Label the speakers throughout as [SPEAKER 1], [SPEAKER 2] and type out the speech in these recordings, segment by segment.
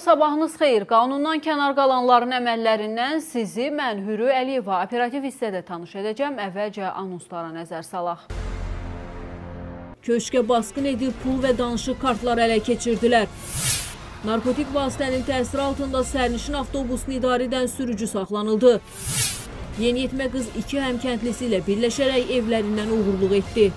[SPEAKER 1] sabahınız xeyir. Qanundan kənar qalanların əməllərindən sizi mən Hürü Əliyeva operativ hissədə tanış edəcəm. Əvvəlcə anonslara nəzər salaq. Köşkə basqın edib pul və danışıq kartları ələ keçirdilər. Narkotik vasitənin təsiri altında sərnişin avtobusunu idarə edən sürücü saxlanıldı. Yeniyetmə qız iki həmkəndlisi ilə birləşərək evlərindən uğurluq etdi.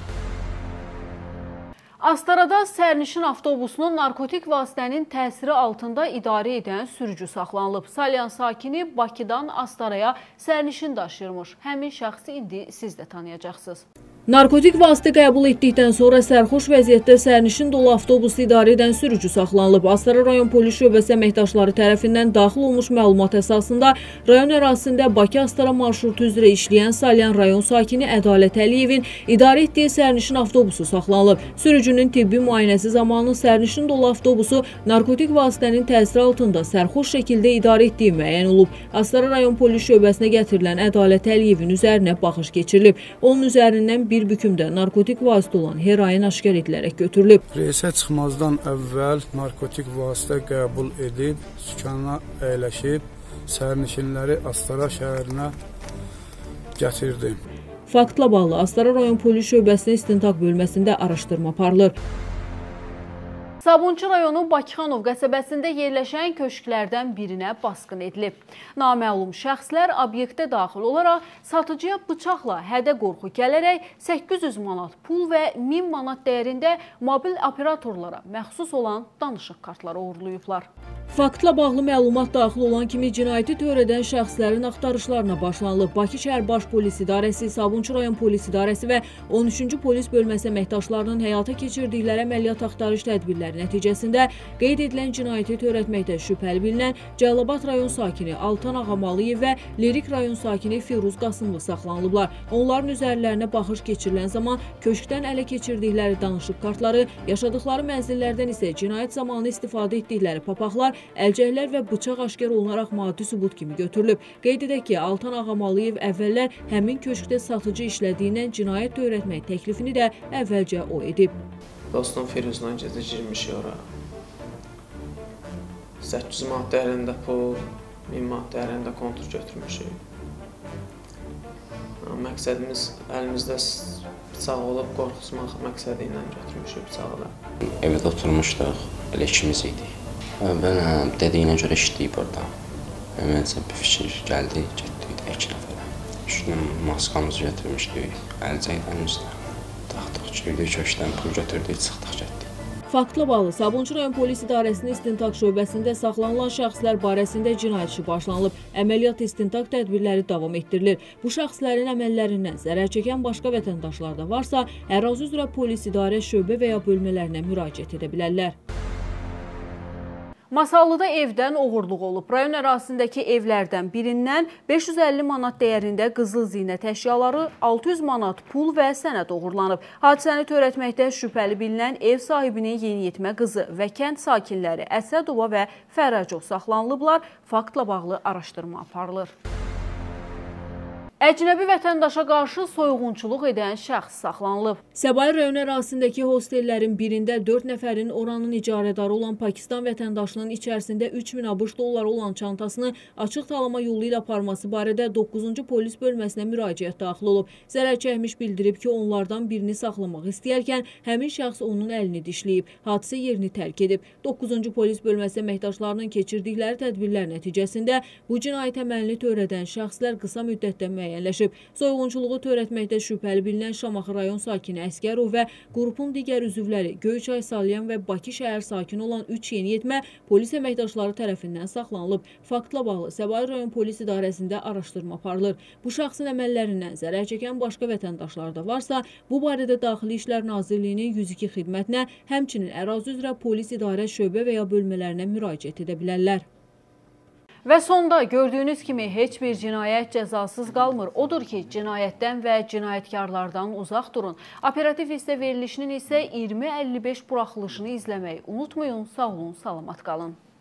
[SPEAKER 1] Astarada sərnişin avtobusunun narkotik vasitənin təsiri altında idarə edən sürücü saxlanılıb. Salyan sakini Bakıdan Astaraya sərnişin daşıyırmış. Həmin şəxsi indi siz də tanıyacaqsınız. Narkotik vasitə qəbul etdikdən sonra sərxoş vəziyyətdə sərnişin dolu avtobusu idarə edən sürücü saxlanılıb. Astara rayon polis şöbəsi əməkdaşları tərəfindən daxil olmuş məlumat əsasında rayon ərazisində Bakı-Astara marşrutu üzrə işləyən Salyan rayon sakini Ədalət Əliyevin idarə etdiyi sərnişin avtobusu saxlanılıb. Sürücünün tibbi müayinəsi zamanı sərnişin dolu avtobusu narkotik vasitənin təsiri altında sərxoş şəkildə idarə etdiyi müəyyən olub. Astara rayon polis şöbəsinə gətirilən Ədalət Əliyevin üzərinə baxış keçirilib. Onun üzərindən bir bükümdə narkotik vasitə olan heroin aşkar edilərək götürülüb.
[SPEAKER 2] Reysə çıxmazdan əvvəl narkotik vasitə qəbul edib, sükana əyləşib, sərnişinləri Astara şəhərinə gətirdi.
[SPEAKER 1] Faktla bağlı Astara rayon polis şöbəsinin istintaq bölməsində araşdırma aparılır. Sabunçu rayonu Bakıxanov qəsəbəsində yerləşən köşklərdən birinə basqın edilib. Naməlum şəxslər obyektə daxil olaraq satıcıya bıçaqla hədə-qorxu gələrək 800 manat pul və 1000 manat dəyərində mobil operatorlara məxsus olan danışıq kartları uğurlayıblar. Faktla bağlı məlumat daxil olan kimi cinayəti törədən şəxslərin axtarışlarına başlanılıb. Bakı şəhər baş polis idarəsi, Sabunçu rayon polis idarəsi və 13-cü polis bölməsi əməkdaşlarının həyata keçirdikləri əməliyyat axtarış tədbirləri nəticəsində qeyd edilən cinayəti törətməkdə şübhəli bilinən Cəlilabad rayon sakini Altan Ağamalıyev və Lirik rayon sakini Firuz Qasımlı saxlanılıblar. Onların üzərlərinə baxış keçirilən zaman köşkdən ələ keçirdikləri danışıq kartları, yaşadıkları mənzillərdən isə cinayət zamanı istifadə etdikləri papaqlar, əlcəklər və bıçaq aşkar olunaraq maddi sübut kimi götürülüb. Qeyd edək ki, Altan Ağamalıyev əvvəllər həmin köşkdə satıcı işlədiyindən cinayət törətmək təklifini də əvvəlcə o edib.
[SPEAKER 3] Dostum Firuzla gecə girmişik ora. 800 manat dəyərində pul, 1000 manat dəyərində kontur götürmüşük. Məqsədimiz əlimizdə bıçaq olub, qorxusmaq məqsədi ilə götürmüşük bıçağı da.
[SPEAKER 4] Evdə oturmuşduq, elə ikimiz idik. Mən dediyinə görə işləyib orada. Məncə bir fikir gəldi, getdik də 2 nəfərə. Üstünə maskamızı götürmüşdük, əlcəkdən üstə. Taxdıq ki, köşkdən pul götürdük, çıxdıq, getdik.
[SPEAKER 1] Faktla bağlı Sabunçu rayon polis idarəsinin istintaq şöbəsində saxlanılan şəxslər barəsində cinayət işi başlanılıb. Əməliyyat istintaq tədbirləri davam etdirilir. Bu şəxslərin əməllərindən zərər çəkən başqa vətəndaşlar da varsa, ərazi üzrə polis idarə şöbə və ya bölmələrinə müraciət edə bilərlər. Masallıda evdən oğurluq olub. Rayon ərazisindəki evlərdən birindən 550 manat dəyərində qızıl zinət əşyaları, 600 manat pul və sənəd oğurlanıb. Hadisəni törətməkdə şübhəli bilinən ev sahibinin yeniyetmə qızı və kənd sakinləri Əsədova və Fərəcov saxlanılıblar. Faktla bağlı araşdırma aparılır. Əcnəbi vətəndaşa qarşı soyğunçuluq edən şəxs saxlanılıb. Səbail rayon ərazisindəki hostellərin birində 4 nəfərin oranın icarədarı olan Pakistan vətəndaşının içərisində 3000 ABŞ dolları olan çantasını açıq talama yolu ilə aparması barədə 9-cu polis bölməsinə müraciət daxil olub. Zərər çəkmiş bildirib ki, onlardan birini saxlamaq istəyərkən həmin şəxs onun əlini dişləyib. Hadisə yerini tərk edib. 9-cu polis bölməsi əməkdaşlarının keçirdikləri tədbirlər nəticəsində bu cinayət əməlini törədən şəxslər qısa müddətdə müəyyənləşib. Soyğunçuluğu törətməkdə şübhəli bilinən Şamaxı rayon sakini Əskərov və qrupun digər üzvləri Göyçay, Salyan və Bakı şəhər sakini olan 3 yeniyetmə polis əməkdaşları tərəfindən saxlanılıb. Faktla bağlı Səbail rayon polis idarəsində araşdırma aparılır. Bu şəxsin əməllərindən zərər çəkən başqa vətəndaşlar da varsa, bu barədə Daxili İşlər Nazirliyinin 102 xidmətinə, həmçinin ərazi üzrə polis idarə şöbə və ya bölmələrinə müraciət edə bilərlər. Və sonda gördüyünüz kimi heç bir cinayət cəzasız qalmır. Odur ki, cinayətdən və cinayətkarlardan uzaq durun. Operativ hissə verilişinin isə 20-55 buraxılışını izləməyi unutmayın. Sağ olun, salamat qalın.